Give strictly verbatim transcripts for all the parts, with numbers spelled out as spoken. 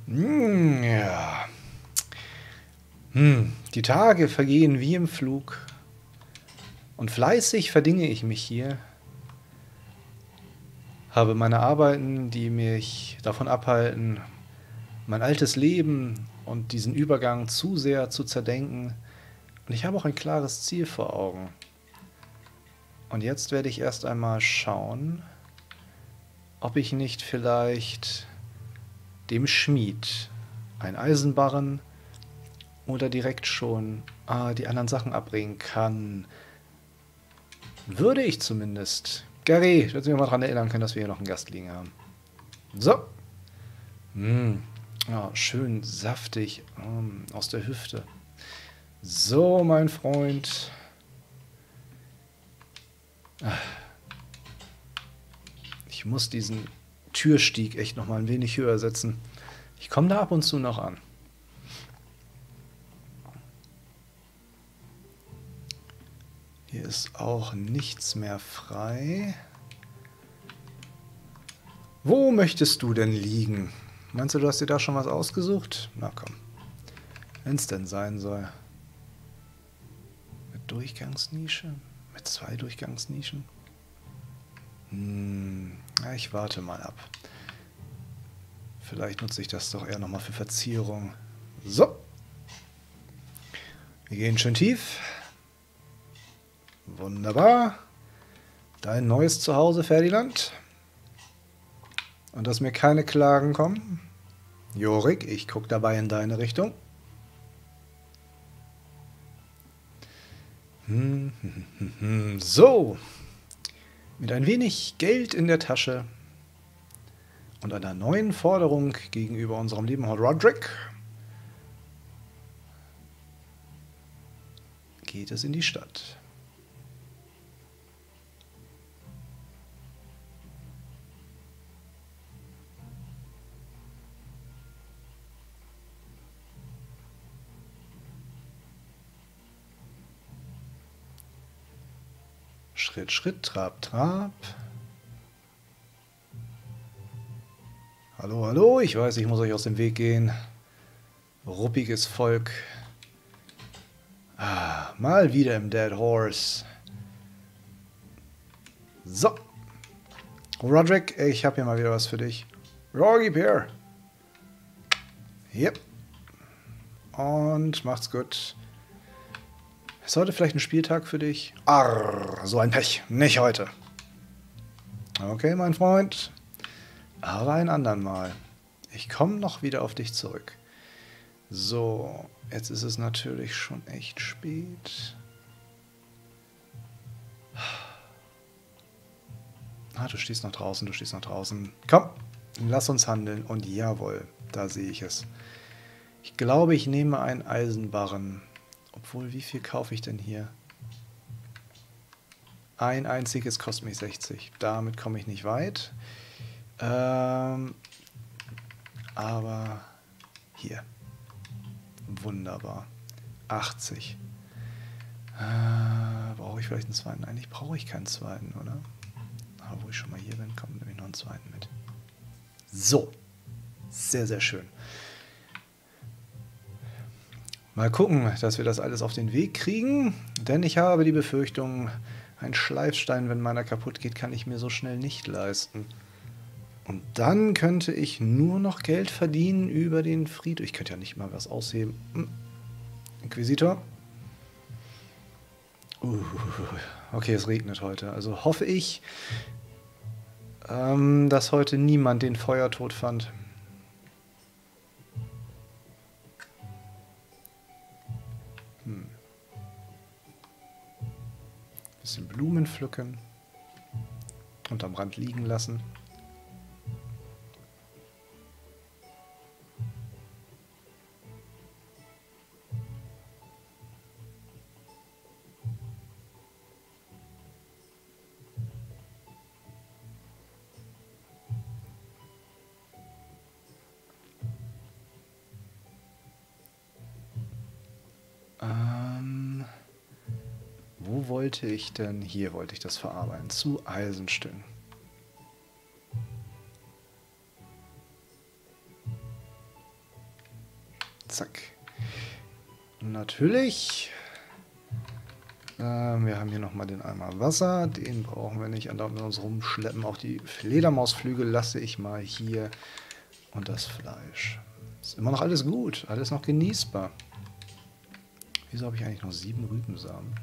Hm, ja. Hm, die Tage vergehen wie im Flug. Und fleißig verdinge ich mich hier. Habe meine Arbeiten, die mich davon abhalten, mein altes Leben und diesen Übergang zu sehr zu zerdenken. Und ich habe auch ein klares Ziel vor Augen. Und jetzt werde ich erst einmal schauen, ob ich nicht vielleicht dem Schmied, ein Eisenbarren oder direkt schon ah, die anderen Sachen abbringen kann. Würde ich zumindest. Gary, ich würde mich mal daran erinnern können, dass wir hier noch einen Gast liegen haben. So. Mm. Ja, schön saftig ähm, aus der Hüfte. So, mein Freund. Ich muss diesen Türstieg echt noch mal ein wenig höher setzen. Ich komme da ab und zu noch an. Hier ist auch nichts mehr frei. Wo möchtest du denn liegen? Meinst du, du hast dir da schon was ausgesucht? Na komm. Wenn es denn sein soll. Mit Durchgangsnische? Mit zwei Durchgangsnischen? Hm, ja, ich warte mal ab. Vielleicht nutze ich das doch eher nochmal für Verzierung. So. Wir gehen schön tief. Wunderbar. Dein neues Zuhause, Ferdinand. Und dass mir keine Klagen kommen. Jorik, ich gucke dabei in deine Richtung. Hm, hm, hm, hm. So. Mit ein wenig Geld in der Tasche und einer neuen Forderung gegenüber unserem lieben Roderick geht es in die Stadt. Schritt, Schritt, Trab, Trab. Hallo, hallo, ich weiß, ich muss euch aus dem Weg gehen. Ruppiges Volk. Ah, mal wieder im Dead Horse. So. Roderick, ich habe hier mal wieder was für dich. Ja, gib her. Yep. Und macht's gut. Ist heute vielleicht ein Spieltag für dich? Arr, so ein Pech. Nicht heute. Okay, mein Freund. Aber ein andern Mal. Ich komme noch wieder auf dich zurück. So, jetzt ist es natürlich schon echt spät. Ah, du stehst noch draußen, du stehst noch draußen. Komm, lass uns handeln. Und jawohl, da sehe ich es. Ich glaube, ich nehme einen Eisenbarren. Obwohl, wie viel kaufe ich denn hier? Ein einziges kostet mich sechzig. Damit komme ich nicht weit. Ähm, aber hier. Wunderbar. achtzig. Äh, brauche ich vielleicht einen zweiten? Eigentlich brauche ich keinen zweiten, oder? Aber wo ich schon mal hier bin, kommt nämlich noch einen zweiten mit. So. Sehr, sehr schön. Mal gucken, dass wir das alles auf den Weg kriegen. Denn ich habe die Befürchtung, ein Schleifstein, wenn meiner kaputt geht, kann ich mir so schnell nicht leisten. Und dann könnte ich nur noch Geld verdienen über den Friedhof. Ich könnte ja nicht mal was ausheben. Hm. Inquisitor. Uh, okay, es regnet heute. Also hoffe ich, ähm, dass heute niemand den Feuertod fand. Hm. Bisschen Blumen pflücken und am Rand liegen lassen. Ähm, wo wollte ich denn? Hier wollte ich das verarbeiten. Zu Eisenstücken. Zack. Natürlich. Ähm, wir haben hier nochmal den Eimer Wasser. Den brauchen wir nicht andauernd mit uns rumschleppen. Auch die Fledermausflügel lasse ich mal hier. Und das Fleisch. Ist immer noch alles gut. Alles noch genießbar. Wieso habe ich eigentlich noch sieben Rübensamen?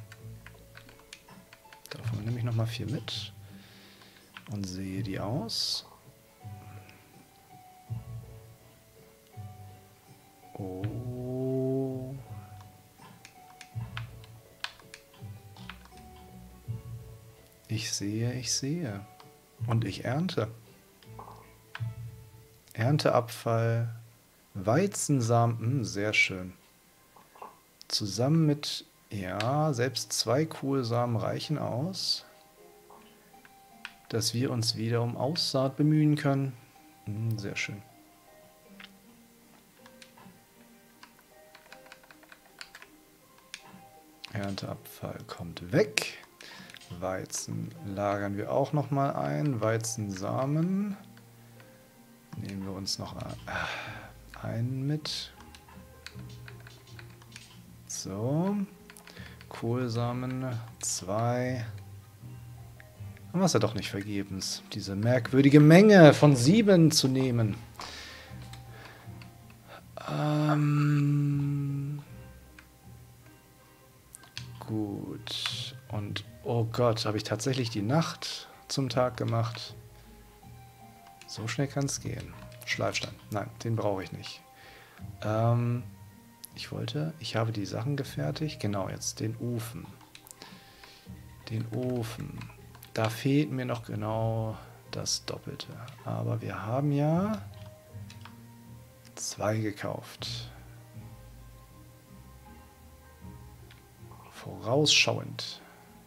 Davon nehme ich nochmal vier mit. Und sehe die aus. Oh. Ich sehe, ich sehe. Und ich ernte. Ernteabfall. Weizensamen. Hm, sehr schön. Zusammen mit, ja, selbst zwei Kohlsamen reichen aus, dass wir uns wieder um Aussaat bemühen können. Hm, sehr schön. Ernteabfall kommt weg. Weizen lagern wir auch noch mal ein. Weizensamen nehmen wir uns noch einen mit. So. Kohlsamen zwei. Haben wir es ja doch nicht vergebens, diese merkwürdige Menge von sieben zu nehmen. Ähm... Gut. Und, oh Gott, habe ich tatsächlich die Nacht zum Tag gemacht? So schnell kann es gehen. Schleifstein. Nein, den brauche ich nicht. Ähm, ich wollte, ich habe die Sachen gefertigt. Genau, jetzt den Ofen. Den Ofen. Da fehlt mir noch genau das Doppelte. Aber wir haben ja zwei gekauft. Vorausschauend.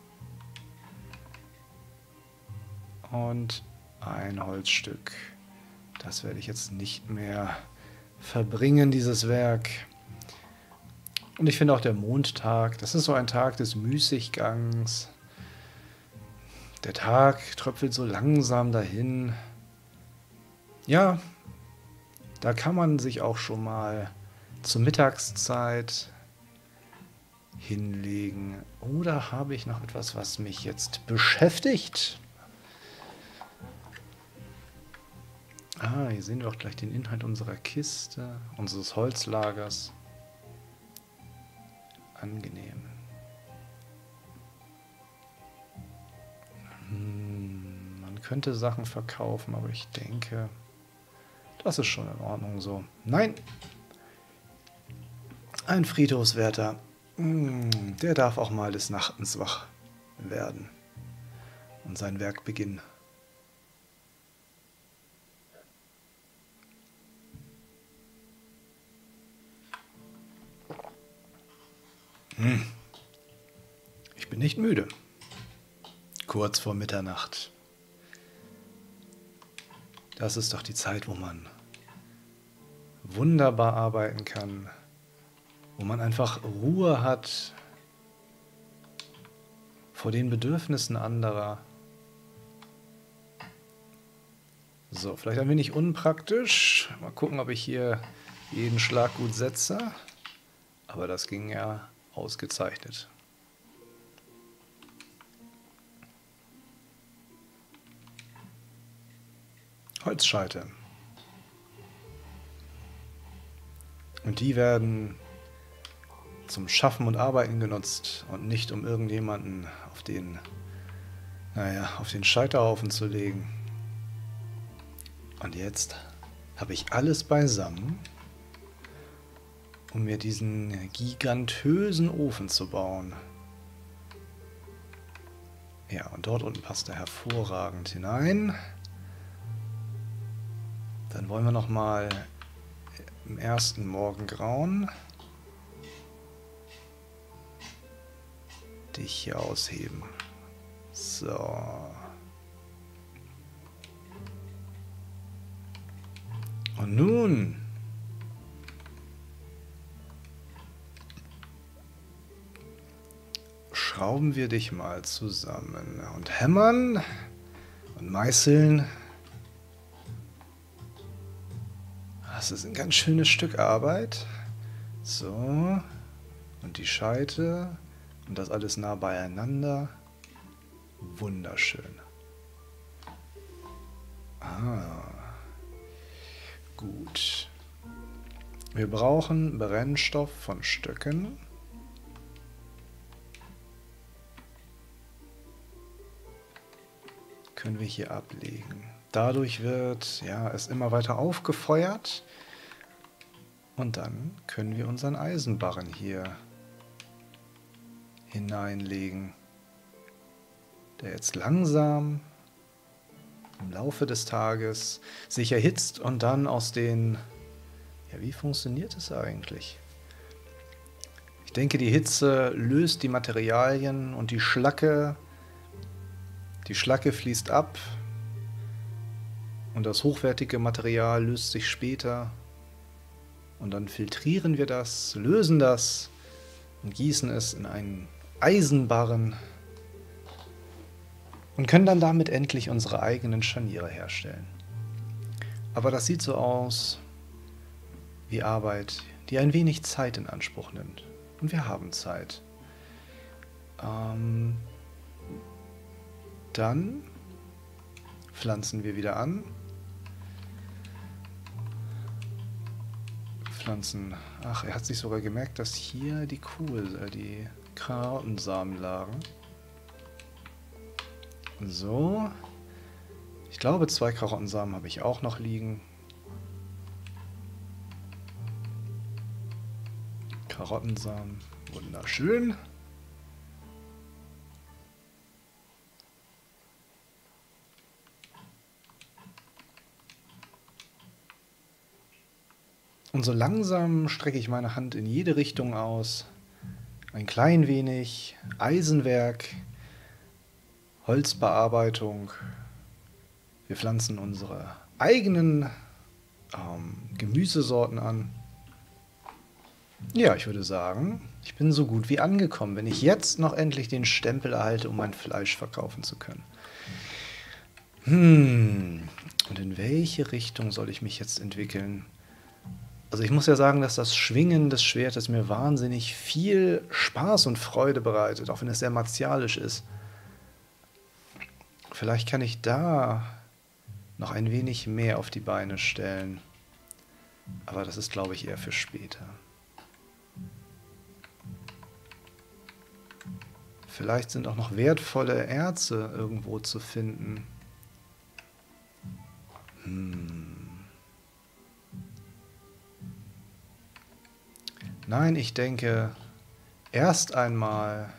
Und ein Holzstück. Das werde ich jetzt nicht mehr verbringen, dieses Werk. Und ich finde auch der Mondtag, das ist so ein Tag des Müßiggangs. Der Tag tröpfelt so langsam dahin. Ja, da kann man sich auch schon mal zur Mittagszeit hinlegen. Oder habe ich noch etwas, was mich jetzt beschäftigt? Ah, hier sehen wir auch gleich den Inhalt unserer Kiste, unseres Holzlagers. Angenehm. Hm, man könnte Sachen verkaufen, aber ich denke, das ist schon in Ordnung so. Nein! Ein Friedhofswärter. Hm, der darf auch mal des Nachtens wach werden und sein Werk beginnen. Hm. Ich bin nicht müde. Kurz vor Mitternacht. Das ist doch die Zeit, wo man wunderbar arbeiten kann, wo man einfach Ruhe hat vor den Bedürfnissen anderer. So, vielleicht ein wenig unpraktisch. Mal gucken, ob ich hier jeden Schlag gut setze. Aber das ging ja ausgezeichnet. Holzscheite. Und die werden zum Schaffen und Arbeiten genutzt und nicht um irgendjemanden auf den, naja, auf den Scheiterhaufen zu legen. Und jetzt habe ich alles beisammen, um mir diesen gigantösen Ofen zu bauen. Ja, und dort unten passt er hervorragend hinein. Dann wollen wir noch mal im ersten Morgengrauen dich hier ausheben. So. Und nun schrauben wir dich mal zusammen und hämmern und meißeln. Das ist ein ganz schönes Stück Arbeit. So. Und die Scheite. Und das alles nah beieinander. Wunderschön. Ah. Gut. Wir brauchen Brennstoff von Stöcken. Können wir hier ablegen. Dadurch wird ja, es immer weiter aufgefeuert. Und dann können wir unseren Eisenbarren hier hineinlegen, der jetzt langsam im Laufe des Tages sich erhitzt und dann aus den... Ja, wie funktioniert es eigentlich? Ich denke, die Hitze löst die Materialien und die Schlacke, die Schlacke fließt ab und das hochwertige Material löst sich später und dann filtrieren wir das, lösen das und gießen es in einen Eisenbarren und können dann damit endlich unsere eigenen Scharniere herstellen. Aber das sieht so aus wie Arbeit, die ein wenig Zeit in Anspruch nimmt. Und wir haben Zeit. Ähm, dann pflanzen wir wieder an. Pflanzen. Ach, er hat sich sogar gemerkt, dass hier die Kohl, äh, die Karottensamen lagen. So. Ich glaube, zwei Karottensamen habe ich auch noch liegen. Karottensamen. Wunderschön. Und so langsam strecke ich meine Hand in jede Richtung aus. Ein klein wenig Eisenwerk, Holzbearbeitung. Wir pflanzen unsere eigenen ähm, Gemüsesorten an. Ja, ich würde sagen, ich bin so gut wie angekommen, wenn ich jetzt noch endlich den Stempel erhalte, um mein Fleisch verkaufen zu können. Hm, und in welche Richtung soll ich mich jetzt entwickeln? Also ich muss ja sagen, dass das Schwingen des Schwertes mir wahnsinnig viel Spaß und Freude bereitet, auch wenn es sehr martialisch ist. Vielleicht kann ich da noch ein wenig mehr auf die Beine stellen. Aber das ist, glaube ich, eher für später. Vielleicht sind auch noch wertvolle Erze irgendwo zu finden. Hm. Nein, ich denke, erst einmal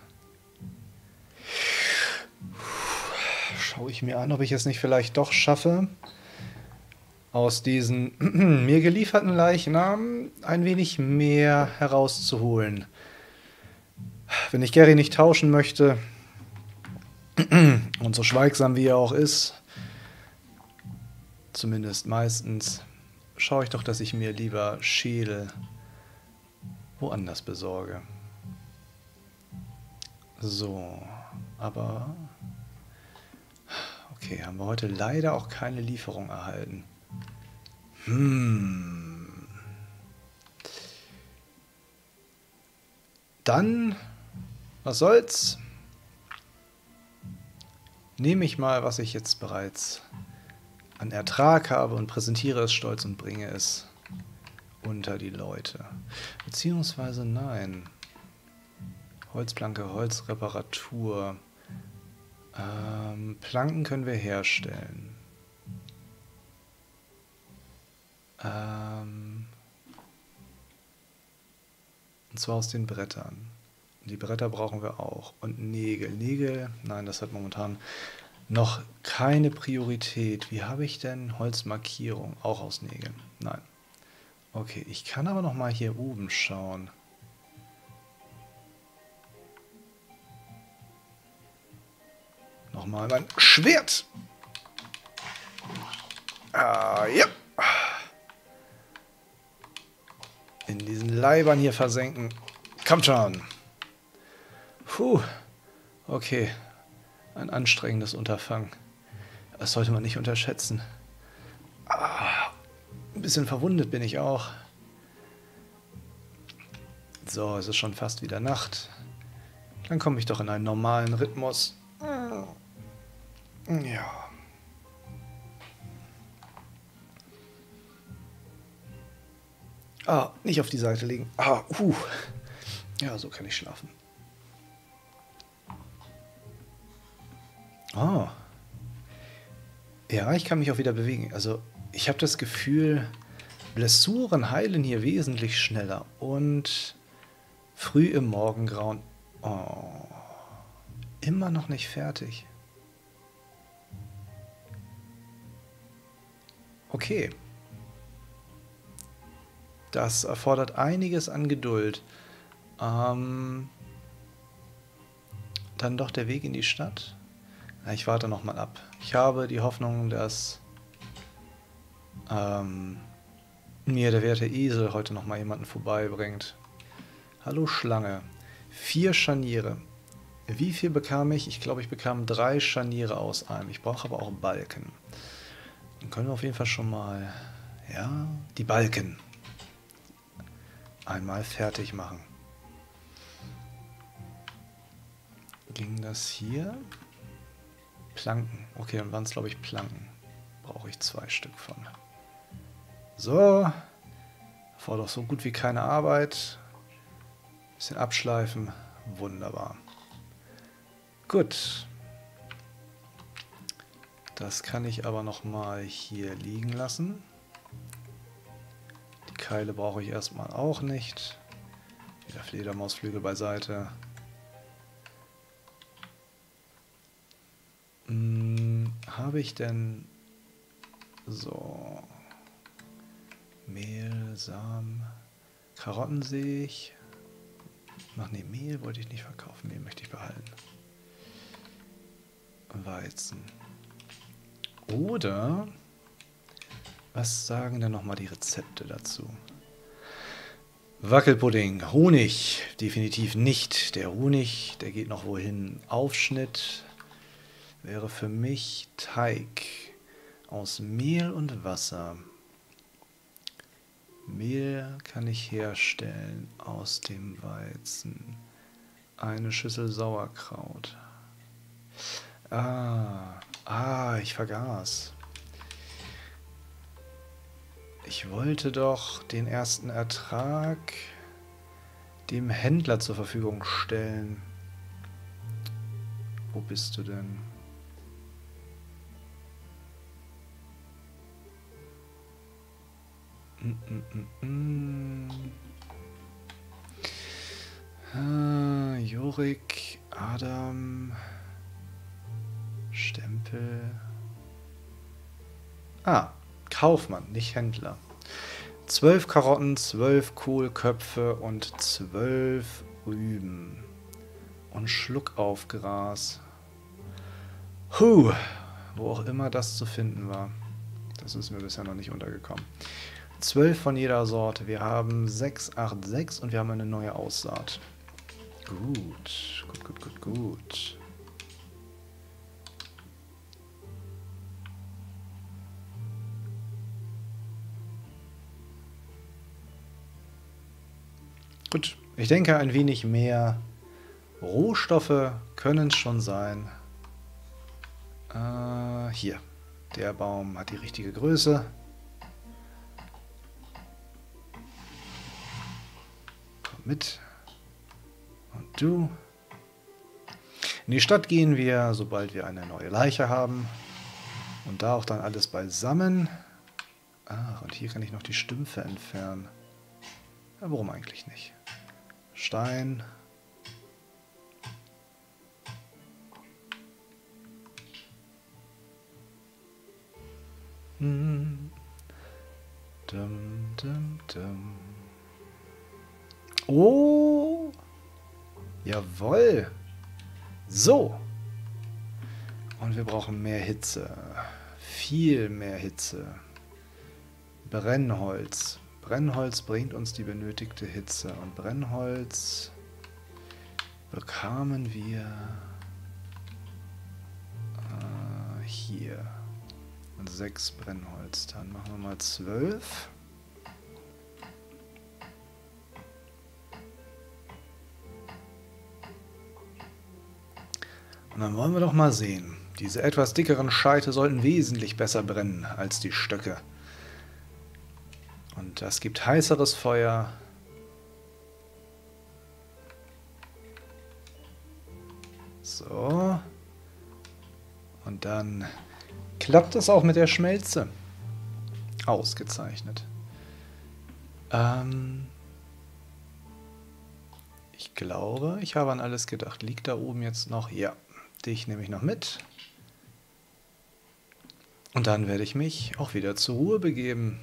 schaue ich mir an, ob ich es nicht vielleicht doch schaffe, aus diesen mir gelieferten Leichnamen ein wenig mehr herauszuholen. Wenn ich Gary nicht tauschen möchte, und so schweigsam wie er auch ist, zumindest meistens, schaue ich doch, dass ich mir lieber Schädel woanders besorge. So, aber... Okay, haben wir heute leider auch keine Lieferung erhalten. Hm. Dann, was soll's? Nehme ich mal, was ich jetzt bereits an Ertrag habe und präsentiere es stolz und bringe es unter die Leute. Beziehungsweise nein. Holzplanke, Holzreparatur. Ähm, Planken können wir herstellen. Ähm, und zwar aus den Brettern. Die Bretter brauchen wir auch. Und Nägel. Nägel, nein, das hat momentan noch keine Priorität. Wie habe ich denn Holzmarkierung? Auch aus Nägeln. Nein. Okay, ich kann aber noch mal hier oben schauen. Nochmal mein Schwert. Ah, ja. In diesen Leibern hier versenken. Kommt schon. Puh. Okay. Ein anstrengendes Unterfangen. Das sollte man nicht unterschätzen. Ah, ein bisschen verwundet bin ich auch. So, es ist schon fast wieder Nacht. Dann komme ich doch in einen normalen Rhythmus. Ja. Ah, nicht auf die Seite legen. Ah, uh. Ja, so kann ich schlafen. Oh. Ja, ich kann mich auch wieder bewegen. Also, ich habe das Gefühl, Blessuren heilen hier wesentlich schneller. Und früh im Morgengrauen. Oh. Immer noch nicht fertig. Okay. Das erfordert einiges an Geduld. Ähm, dann doch der Weg in die Stadt? Na, ich warte noch mal ab. Ich habe die Hoffnung, dass ähm, mir der werte Esel heute noch mal jemanden vorbeibringt. Hallo Schlange. Vier Scharniere. Wie viel bekam ich? Ich glaube, ich bekam drei Scharniere aus einem. Ich brauche aber auch Balken. Dann können wir auf jeden Fall schon mal, ja, die Balken einmal fertig machen. Ging das hier? Planken. Okay, dann waren es, glaube ich, Planken. Brauche ich zwei Stück von. So. War doch so gut wie keine Arbeit. Bisschen abschleifen. Wunderbar. Gut. Das kann ich aber noch mal hier liegen lassen. Die Keile brauche ich erstmal auch nicht. Wieder Fledermausflügel beiseite. Hm, habe ich denn so Mehl, Samen, Karotten sehe ich. Ach nee, Mehl wollte ich nicht verkaufen. Mehl möchte ich behalten. Weizen. Oder, was sagen denn nochmal die Rezepte dazu? Wackelpudding, Honig, definitiv nicht. Der Honig, der geht noch wohin. Aufschnitt wäre für mich Teig aus Mehl und Wasser. Mehl kann ich herstellen aus dem Weizen. Eine Schüssel Sauerkraut. Ah, ah, ich vergaß. Ich wollte doch den ersten Ertrag dem Händler zur Verfügung stellen. Wo bist du denn? Mm, mm, mm, mm. Ah, Jorik, Adam, Stempel. Ah, Kaufmann, nicht Händler. Zwölf Karotten, zwölf Kohlköpfe und zwölf Rüben. Und Schluckaufgras. Huh, wo auch immer das zu finden war. Das ist mir bisher noch nicht untergekommen. Zwölf von jeder Sorte. Wir haben sechs, acht, sechs und wir haben eine neue Aussaat. Gut, gut, gut, gut, gut. Gut, ich denke, ein wenig mehr Rohstoffe können es schon sein. Äh, hier, der Baum hat die richtige Größe. Komm mit. Und du. In die Stadt gehen wir, sobald wir eine neue Leiche haben. Und da auch dann alles beisammen. Ach, und hier kann ich noch die Stümpfe entfernen. Ja, warum eigentlich nicht? Stein. Hm. Dum, dum, dum. Oh! Jawohl! So! Und wir brauchen mehr Hitze. Viel mehr Hitze. Brennholz. Brennholz bringt uns die benötigte Hitze. Und Brennholz bekamen wir äh, hier. Und sechs Brennholz. Dann machen wir mal zwölf. dann wollen wir doch mal sehen. Diese etwas dickeren Scheite sollten wesentlich besser brennen als die Stöcke. Und das gibt heißeres Feuer. So. Und dann klappt es auch mit der Schmelze. Ausgezeichnet. Ähm... Ich glaube, ich habe an alles gedacht. Liegt da oben jetzt noch? Ja, dich nehme ich noch mit. Und dann werde ich mich auch wieder zur Ruhe begeben.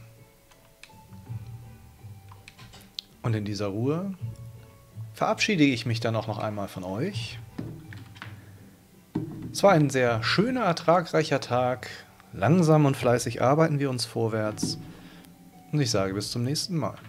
Und in dieser Ruhe verabschiede ich mich dann auch noch einmal von euch. Es war ein sehr schöner, ertragreicher Tag. Langsam und fleißig arbeiten wir uns vorwärts. Und ich sage bis zum nächsten Mal.